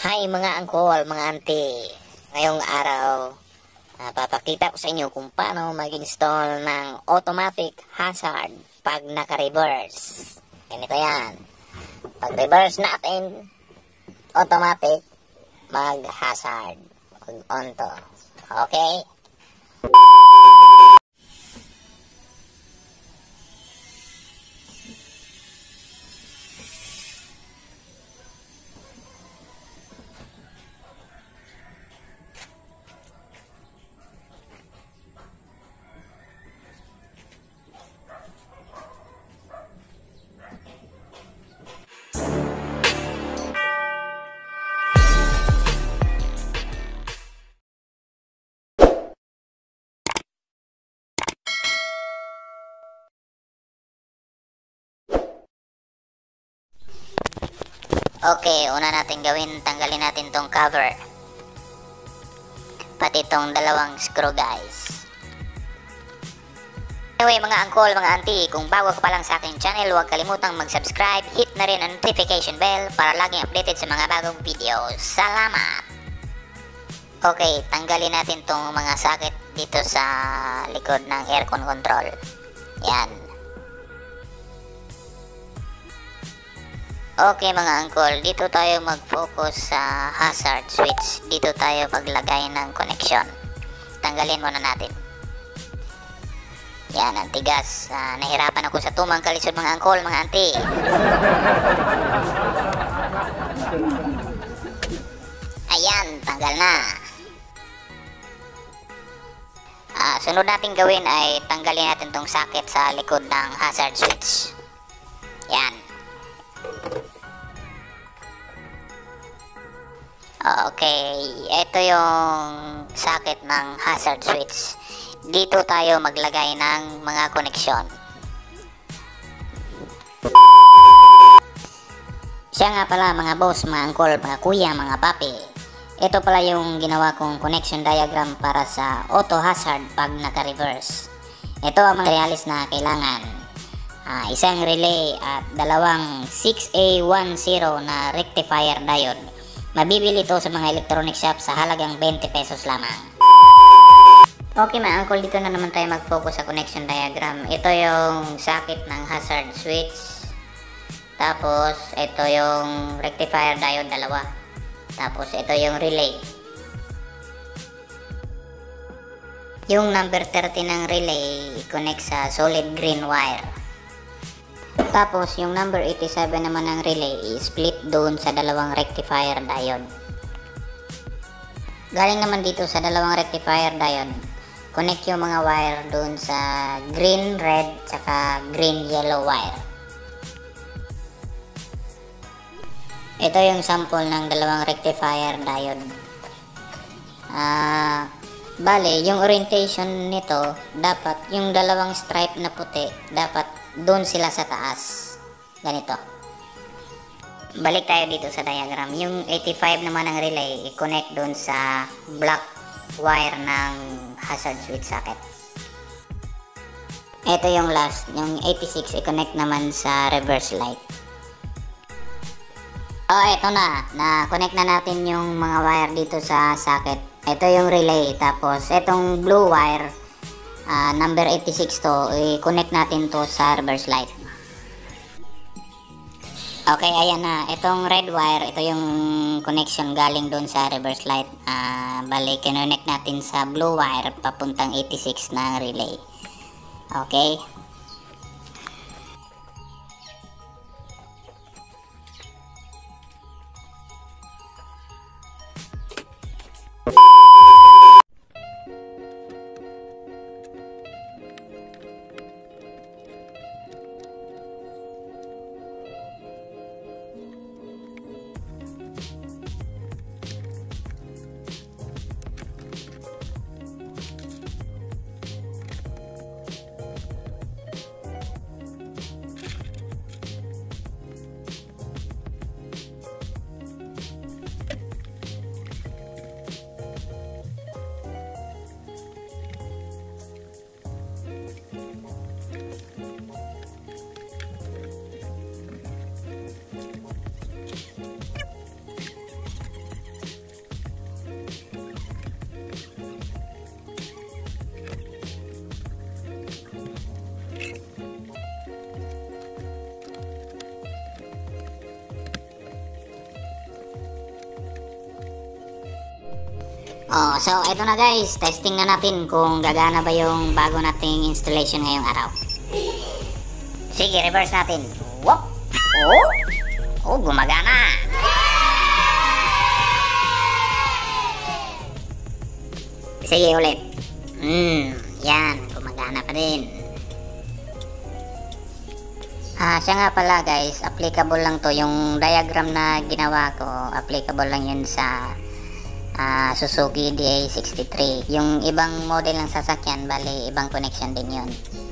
Hi mga angkol, mga auntie. Ngayong araw, papakita ko sa inyo kung paano mag-install ng automatic hazard pag naka-reverse. Ganito yan. Pag reverse natin, automatic mag-hazard. Mag-on to. Okay? Okay, una natin gawin, tanggalin natin tong cover. Pati tong dalawang screw, guys. Anyway, mga angkol, mga auntie, kung bago ka pa lang sa aking channel, huwag kalimutang mag-subscribe, hit na rin ang notification bell para laging updated sa mga bagong videos. Salamat! Okay, tanggalin natin tong mga socket dito sa likod ng aircon control. Yan. Okay mga angkol, dito tayo mag-focus sa hazard switch. Dito tayo paglagay ng connection. Tanggalin muna natin. Yan, ang tigas. Nahirapan ako sa tumang kalisod mga angkol, mga auntie. Ayan, tanggal na. Sunod natin gawin ay tanggalin natin tong socket sa likod ng hazard switch. Yan. Okay, ito yung socket ng hazard switch. Dito tayo maglagay ng mga koneksyon. Siya nga pala mga boss, mga angkol, mga kuya, mga papi. Ito pala yung ginawa kong connection diagram para sa auto hazard pag naka-reverse. Ito ang materialis na kailangan. Isang relay at dalawang 6A10 na rectifier diode. Mabibili ito sa mga electronic shop sa halagang 20 pesos lamang. Okay mga angkol, dito na naman tayo mag-focus sa connection diagram. Ito yung socket ng hazard switch. Tapos ito yung rectifier diode dalawa. Tapos ito yung relay. Yung number 30 ng relay i-connect sa solid green wire. Tapos, yung number 87 naman ng relay i-split doon sa dalawang rectifier diode. Galing naman dito sa dalawang rectifier diode, connect yung mga wire doon sa green, red, tsaka green, yellow wire. Ito yung sample ng dalawang rectifier diode. Bale, yung orientation nito, dapat yung dalawang stripe na puti, dapat doon sila sa taas. Ganito. Balik tayo dito sa diagram. Yung 85 naman ng relay, i-connect doon sa black wire ng hazard switch socket. Ito yung last. Yung 86, i-connect naman sa reverse light. Ito na. Na-connect na natin yung mga wire dito sa socket. Ito yung relay. Tapos, itong blue wire, number 86 to, i-connect natin to sa reverse light. Okay, ayan na. Itong red wire, ito yung connection galing doon sa reverse light. Bali, kinonect natin sa blue wire papuntang 86 na relay. Okay. Oh, so ito na guys, testing na natin kung gagana ba yung bago nating installation ngayong araw. Sige, reverse natin. Whoop! Oh! Oh, gumagana! Sige ulit. Yan, gumagana pa din. Siya nga pala guys, applicable lang to. Yung diagram na ginawa ko, applicable lang yun sa Suzuki DA63. Yung ibang model ng sasakyan, bali ibang connection din yun.